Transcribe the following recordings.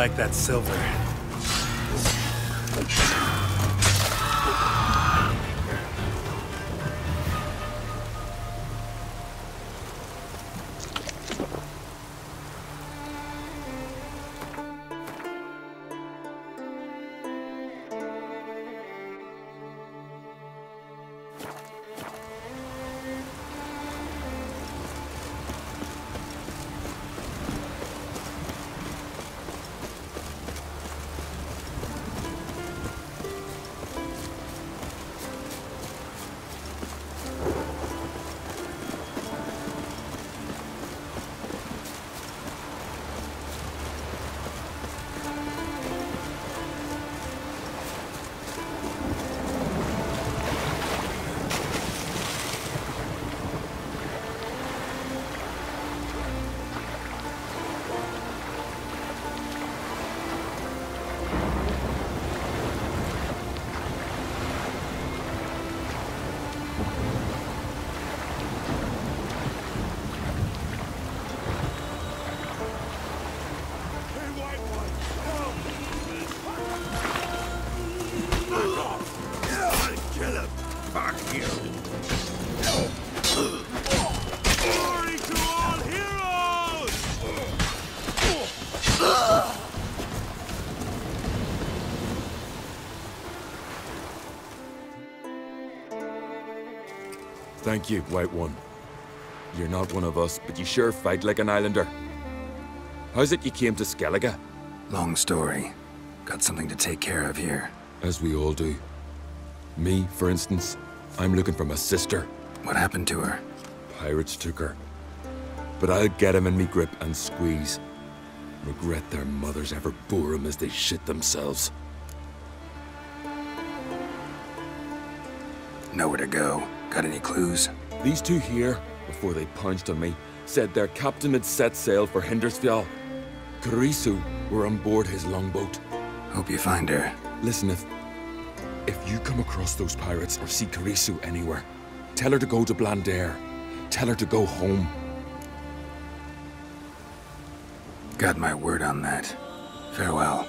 like that silver. Thank you, White One. You're not one of us, but you sure fight like an islander. How's it you came to Skellige? Long story. Got something to take care of here. As we all do. Me, for instance, I'm looking for my sister. What happened to her? Pirates took her. But I'll get him in me grip and squeeze. Regret their mothers ever bore him as they shit themselves. Nowhere to go. Got any clues? These two here, before they pounced on me, said their captain had set sail for Hindersfjall. Karisu were on board his longboat. Hope you find her. Listen, if you come across those pirates or see Karisu anywhere, tell her to go to Blandair. Tell her to go home. Got my word on that. Farewell.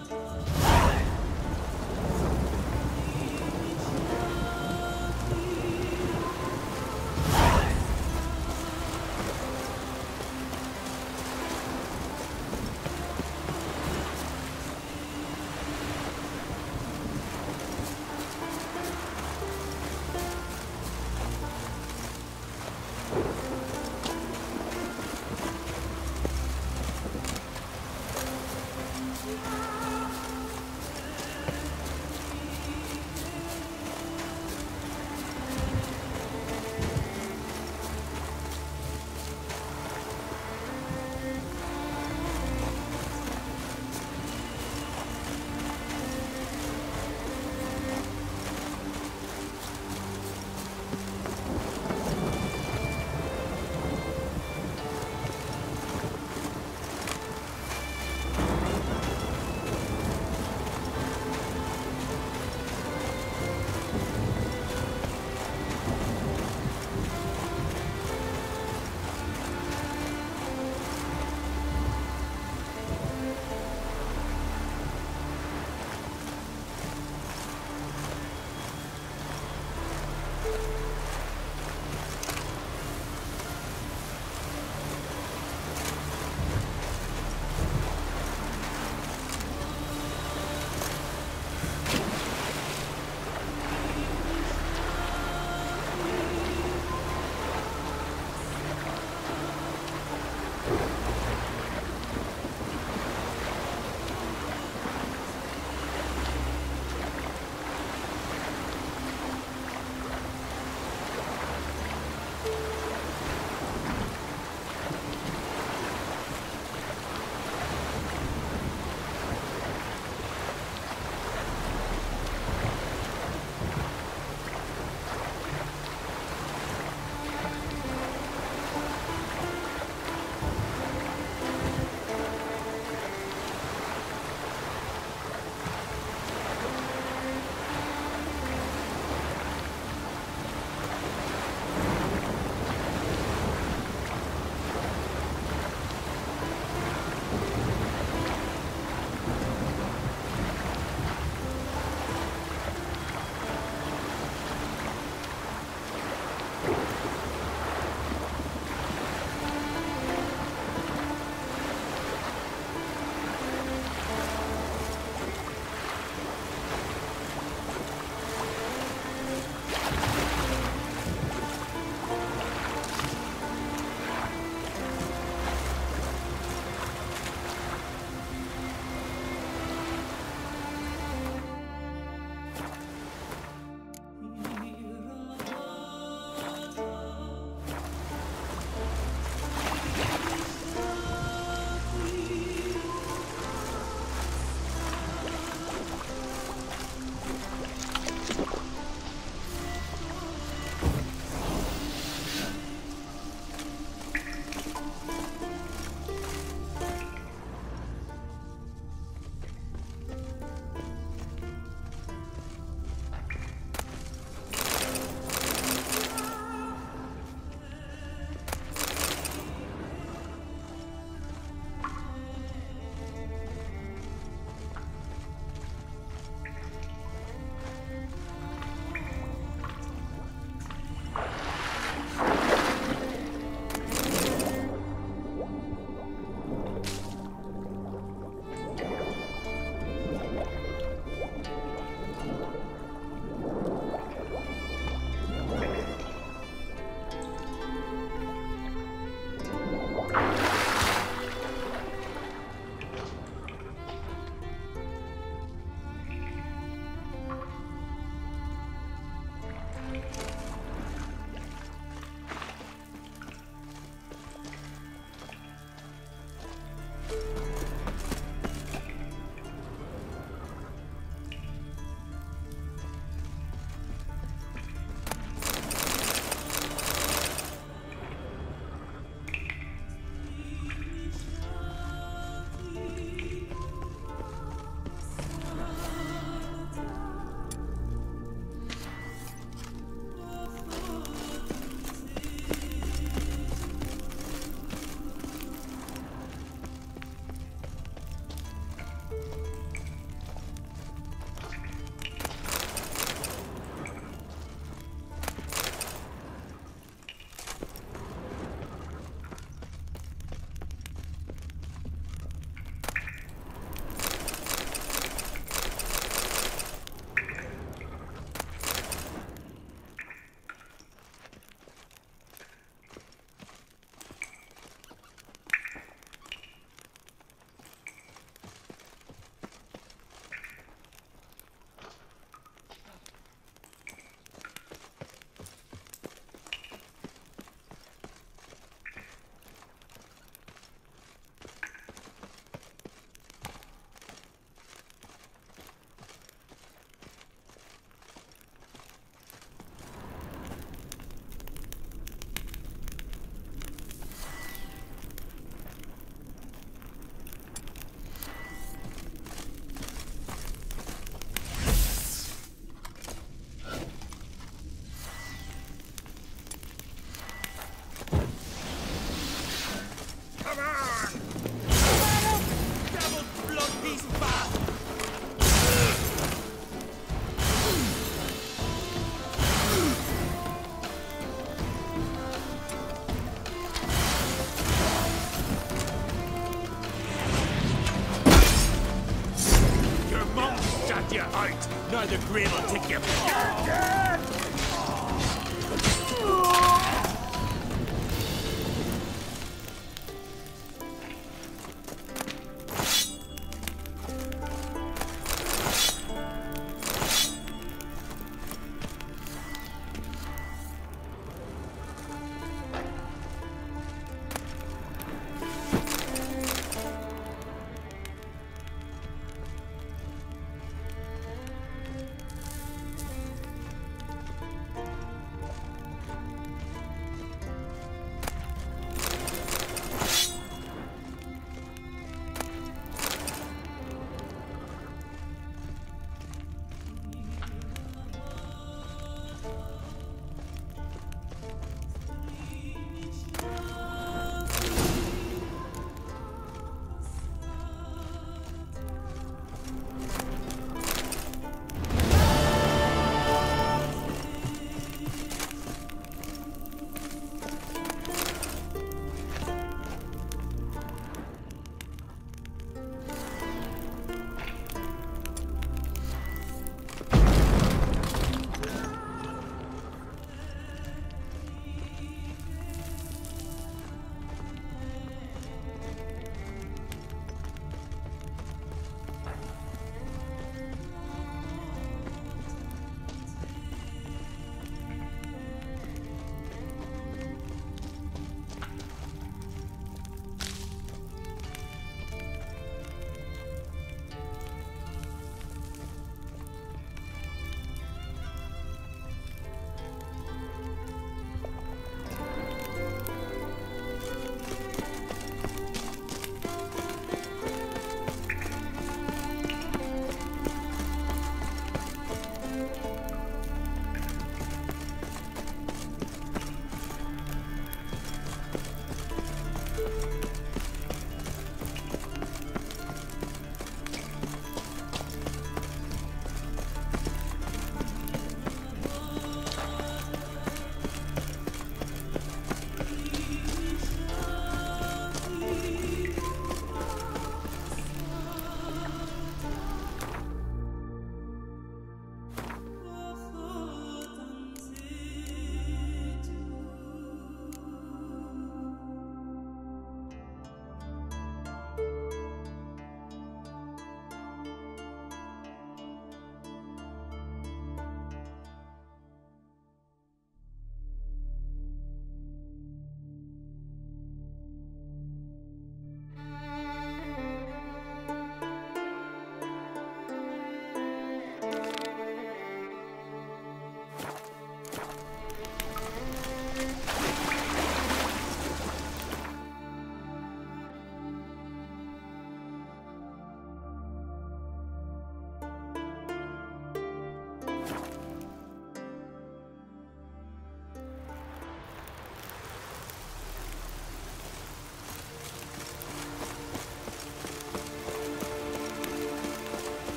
Now the grave will take you.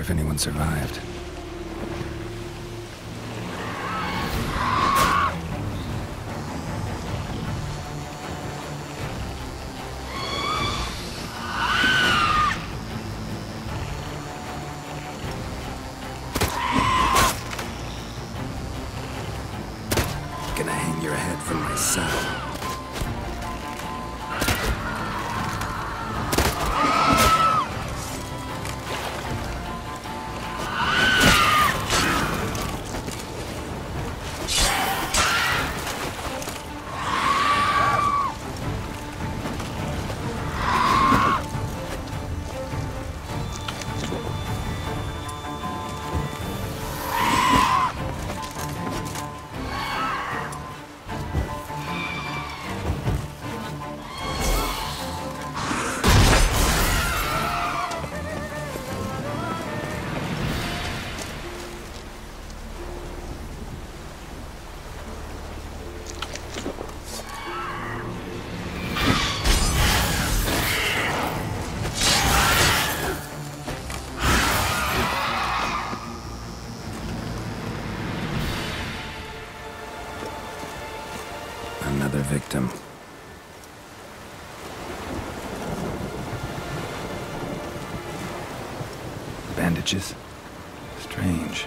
if anyone survived. Gonna hang your head from my saddle. Another victim. Bandages? Strange.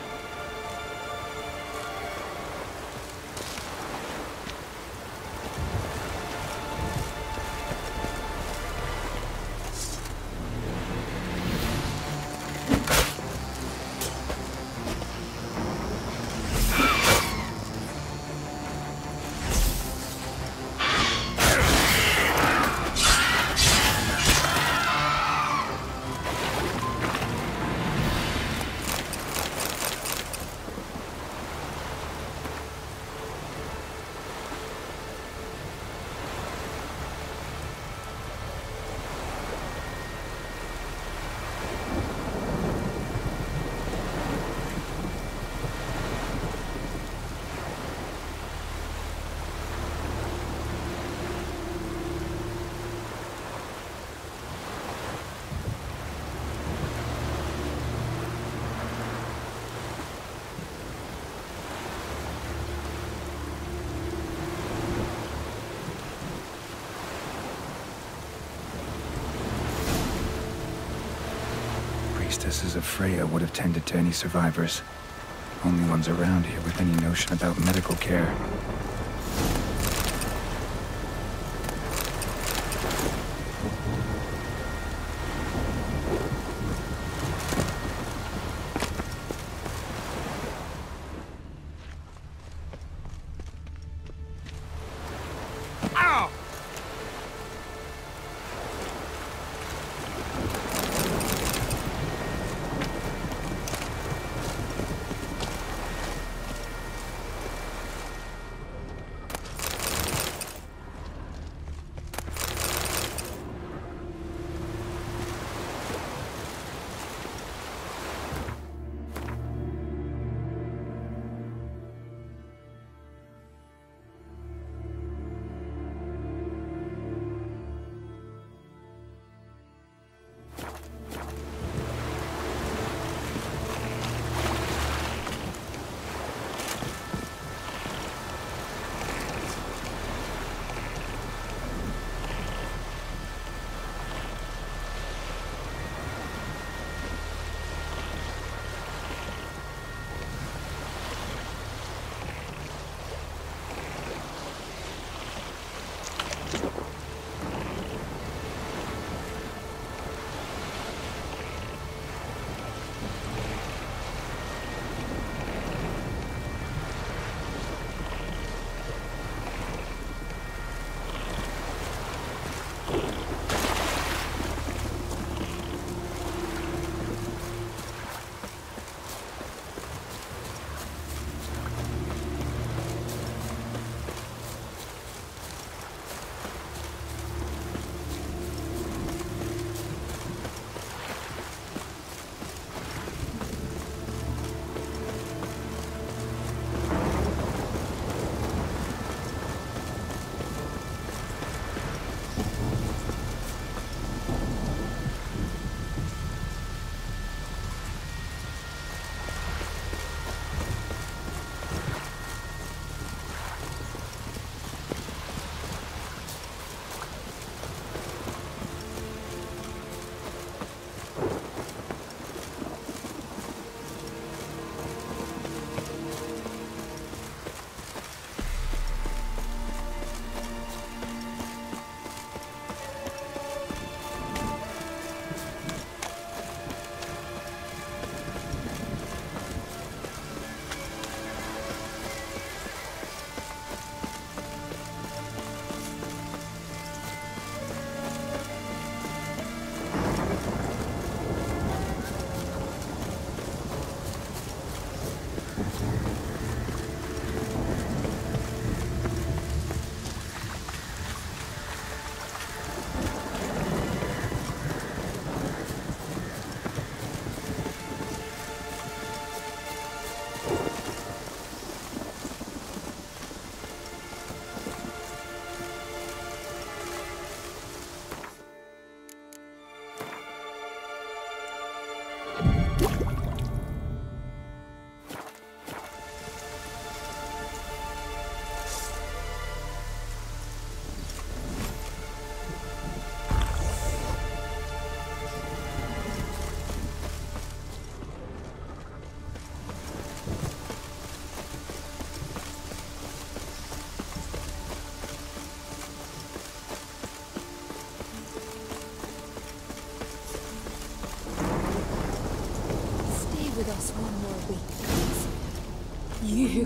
Priestesses of Freya would have tended to any survivors. Only ones around here with any notion about medical care.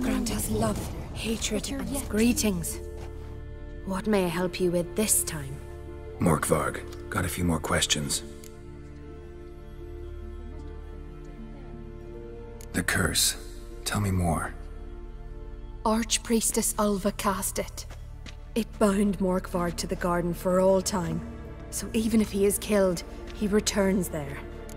grant us love, hatred, and greetings. What may I help you with this time? Morkvarg, got a few more questions. The curse. Tell me more. Archpriestess Ulva cast it. It bound Morkvarg to the garden for all time. So even if he is killed, he returns there.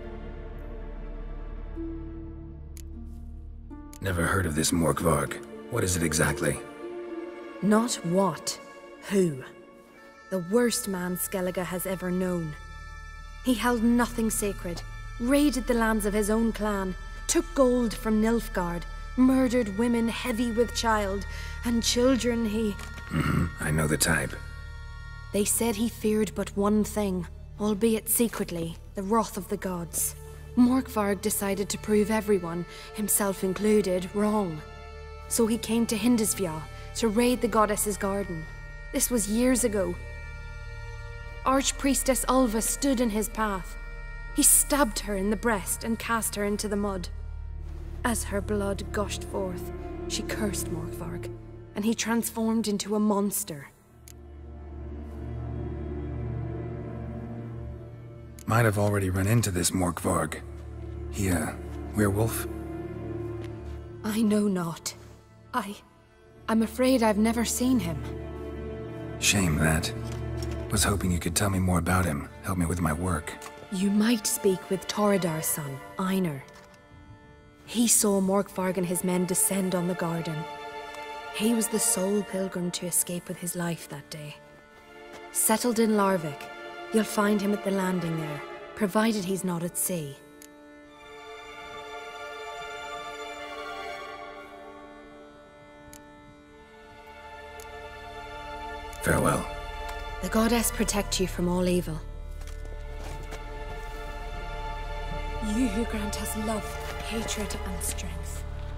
Never heard of this Morkvarg. What is it exactly? Not what, who. The worst man Skellige has ever known. He held nothing sacred, raided the lands of his own clan, took gold from Nilfgaard, murdered women heavy with child, and children he... I know the type. They said he feared but one thing, albeit secretly, the wrath of the gods. Morkvarg decided to prove everyone, himself included, wrong. So he came to Hindisvja to raid the goddess's garden. This was years ago. Archpriestess Ulva stood in his path. He stabbed her in the breast and cast her into the mud. As her blood gushed forth, she cursed Morkvarg, and he transformed into a monster. Might have already run into this Morkvarg. He, werewolf? I know not. I'm afraid I've never seen him. Shame that. Was hoping you could tell me more about him, help me with my work. You might speak with Toradar's son, Einar. He saw Morkvarg and his men descend on the garden. He was the sole pilgrim to escape with his life that day. Settled in Larvik, you'll find him at the landing there, provided he's not at sea. Farewell. The goddess protect you from all evil. You who grant us love, hatred, and strength.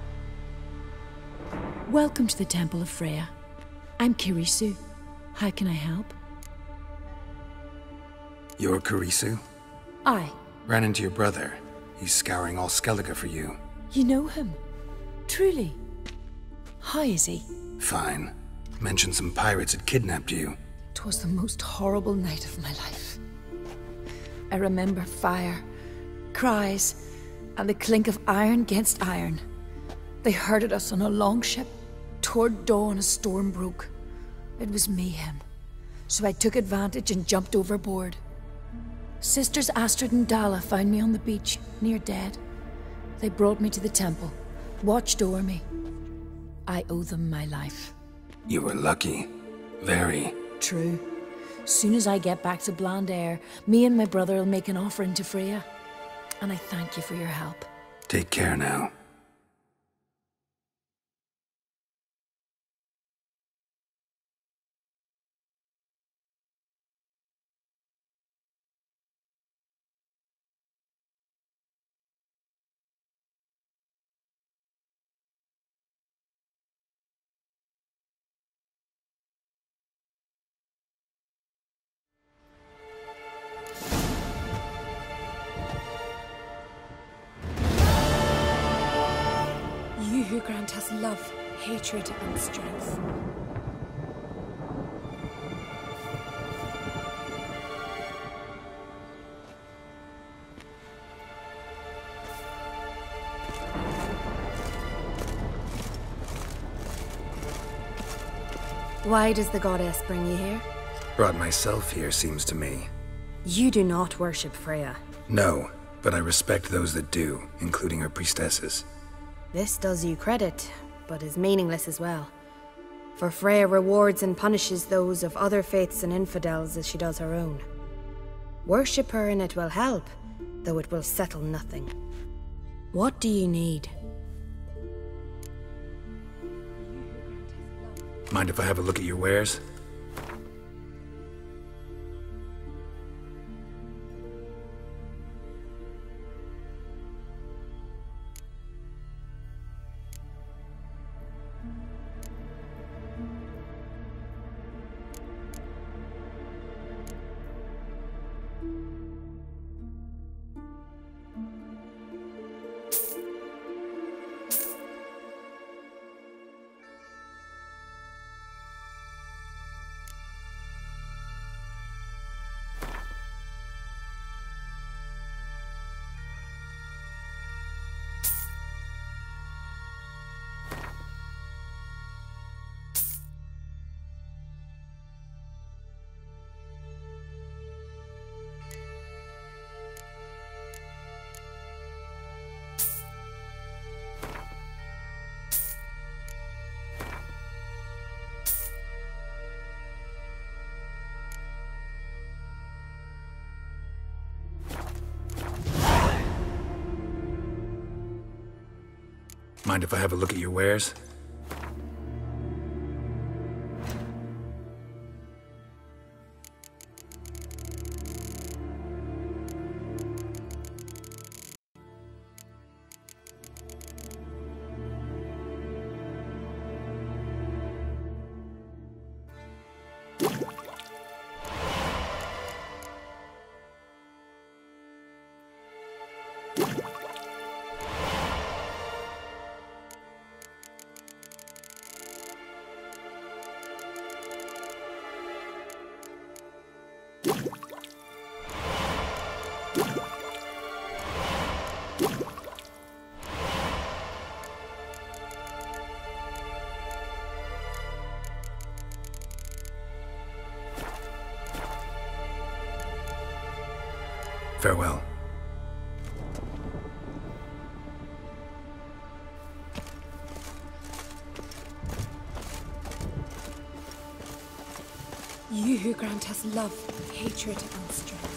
Welcome to the Temple of Freya. I'm Kirisu. How can I help? You're Kirisu? Aye. Ran into your brother. He's scouring all Skellige for you. You know him? Truly? How is he? Fine. Mentioned some pirates had kidnapped you. 'Twas the most horrible night of my life. I remember fire, cries, and the clink of iron against iron. They herded us on a longship. Toward dawn a storm broke. It was mayhem, so I took advantage and jumped overboard. Sisters Astrid and Dala found me on the beach, near dead. They brought me to the temple, watched over me. I owe them my life. You were lucky. Very. True. Soon as I get back to Blandair, me and my brother will make an offering to Freya. And I thank you for your help. Take care now. You who grant us love, hatred, and strength. Why does the goddess bring you here? Brought myself here, seems to me. You do not worship Freya. No, but I respect those that do, including her priestesses. This does you credit, but is meaningless as well. For Freya rewards and punishes those of other faiths and infidels as she does her own. Worship her and it will help, though it will settle nothing. What do you need? Mind if I have a look at your wares? Mind if I have a look at your wares? Farewell. You who grant us love, hatred, and strength.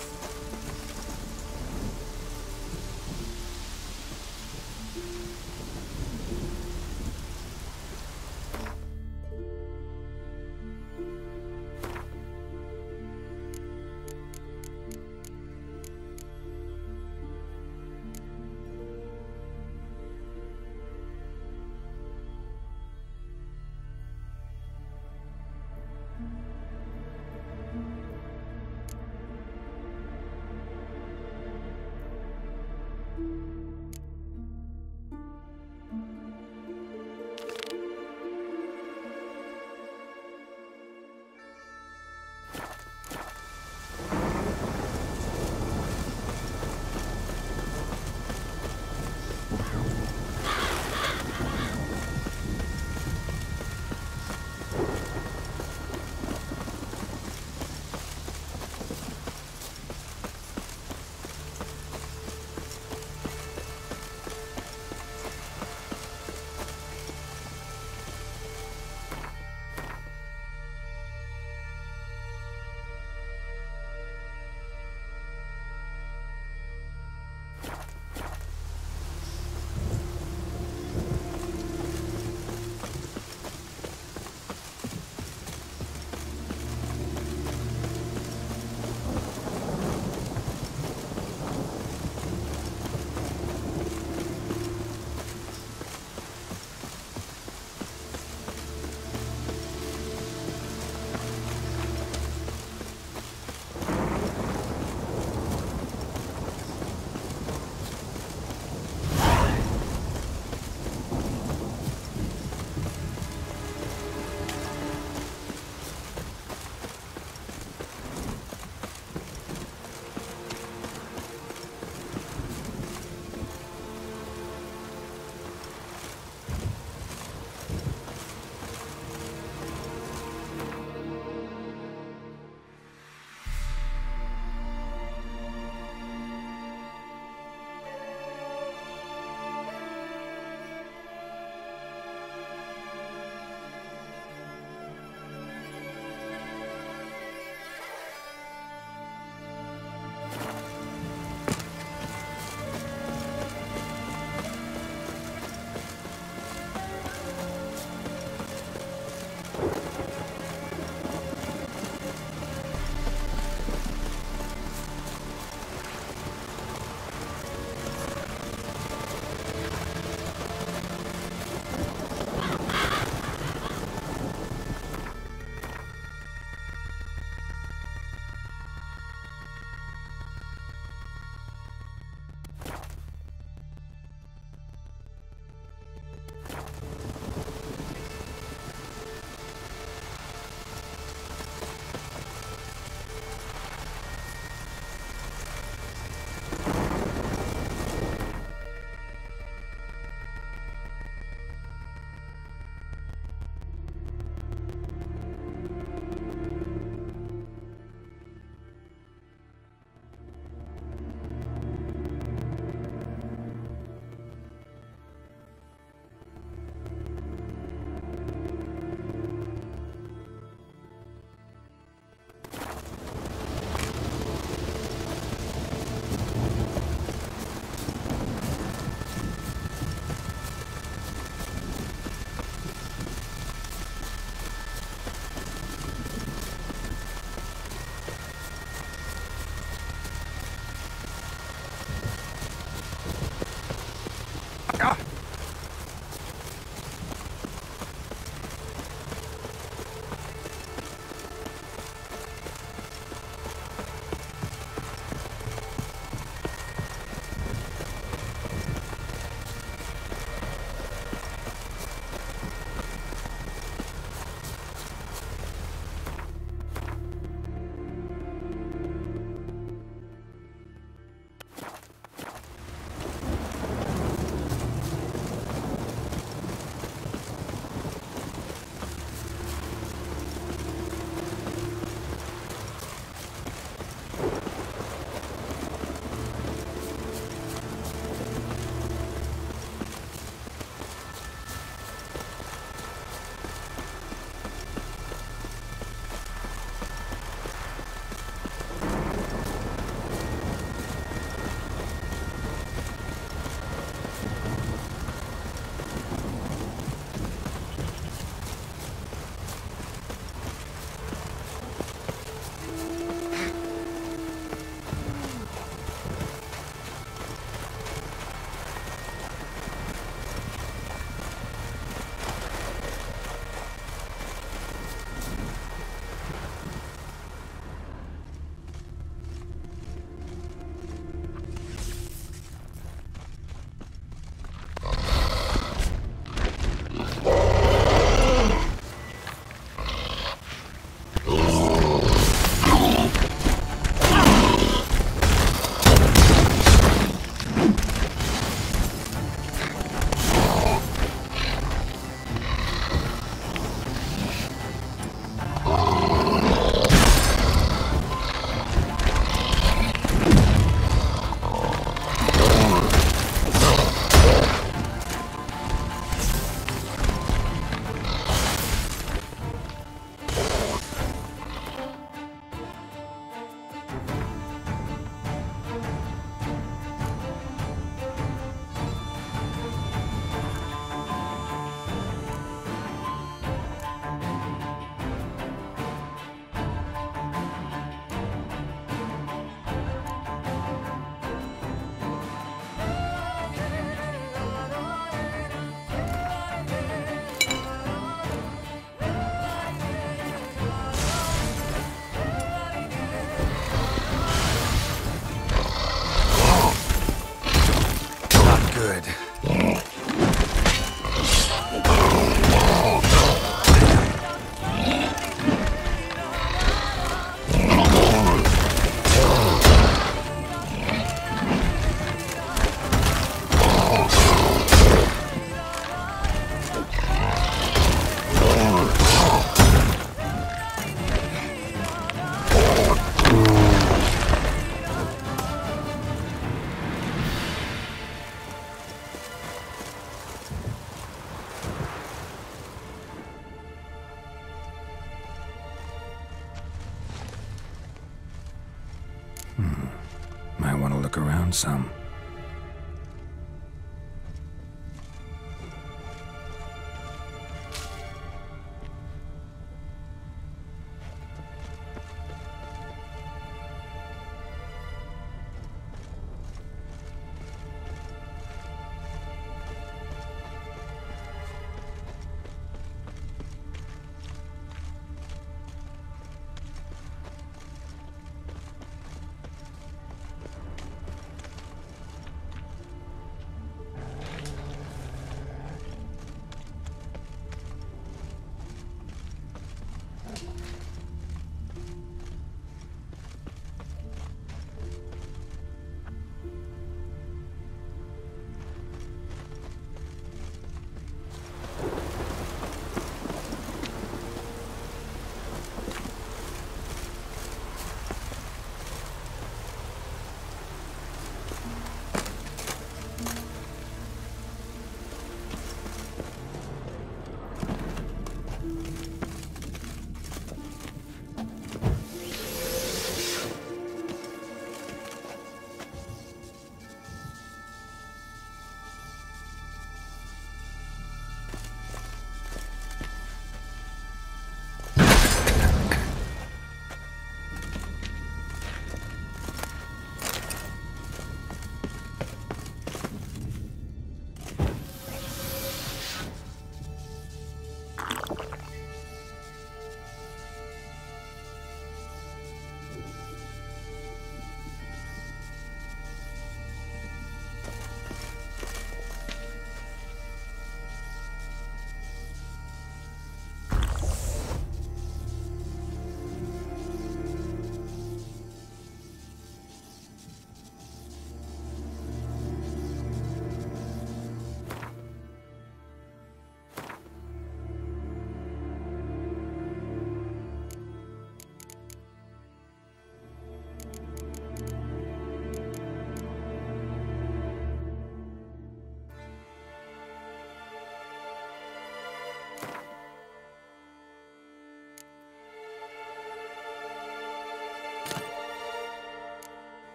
look around some.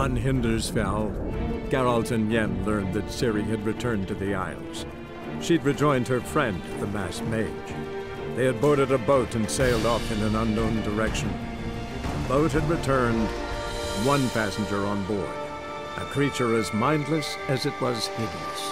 On Hindersfell, Geralt and Yen learned that Ciri had returned to the Isles. She'd rejoined her friend, the Masked Mage. They had boarded a boat and sailed off in an unknown direction. The boat had returned, one passenger on board, a creature as mindless as it was hideous.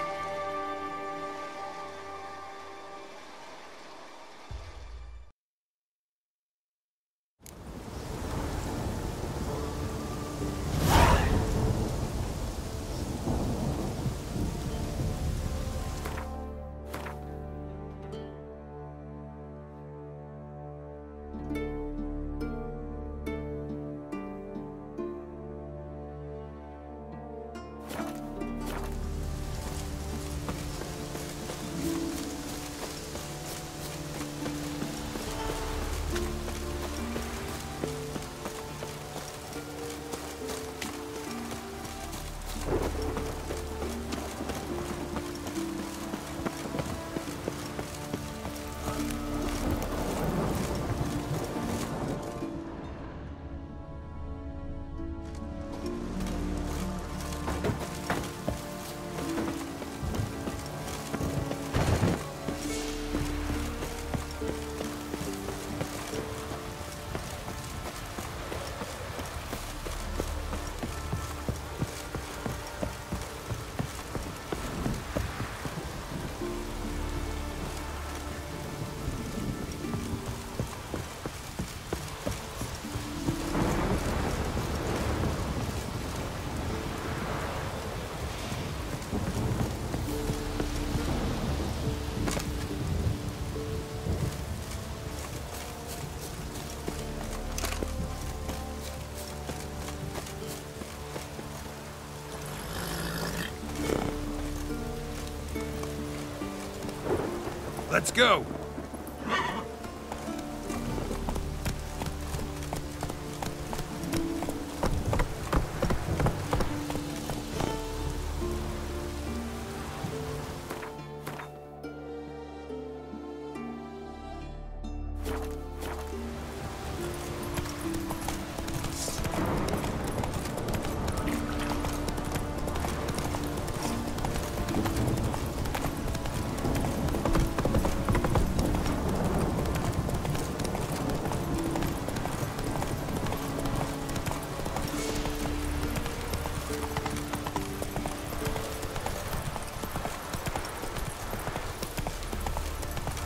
Let's go!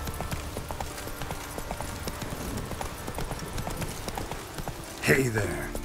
Hey there.